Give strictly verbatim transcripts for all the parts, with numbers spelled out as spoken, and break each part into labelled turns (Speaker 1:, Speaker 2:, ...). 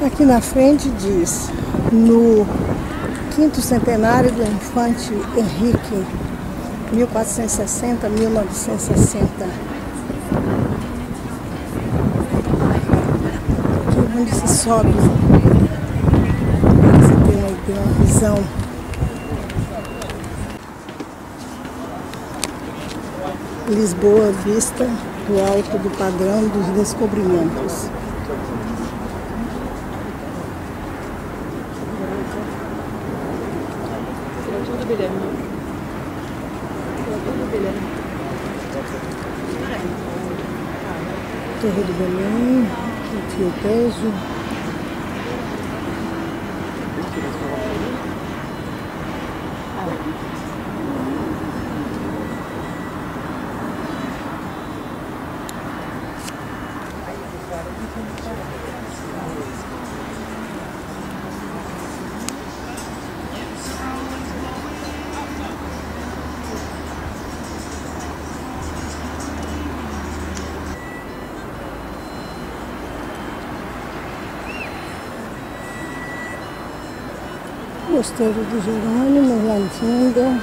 Speaker 1: Aqui na frente diz, no quinto centenário do infante Henrique, mil quatrocentos e sessenta a mil novecentos e sessenta. Aqui onde se sobe, você tem uma, tem uma visão. Lisboa vista do alto do padrão dos descobrimentos. Torre do Belém, aqui o Tejo. Mosteiro do Jerônimo, Landinga.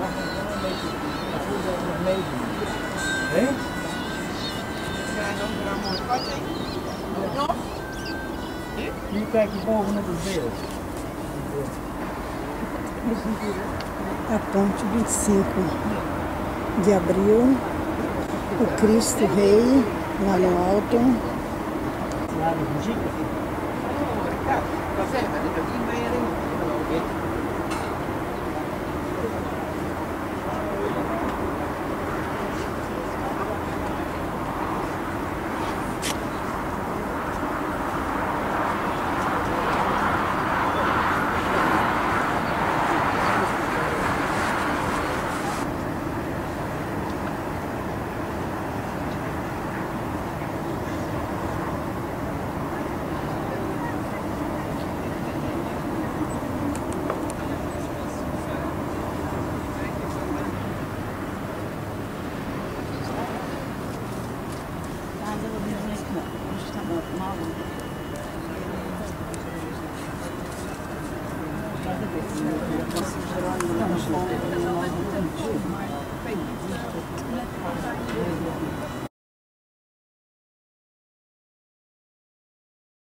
Speaker 1: A ponte vinte e cinco de abril, o Cristo Rei lá no alto. Não,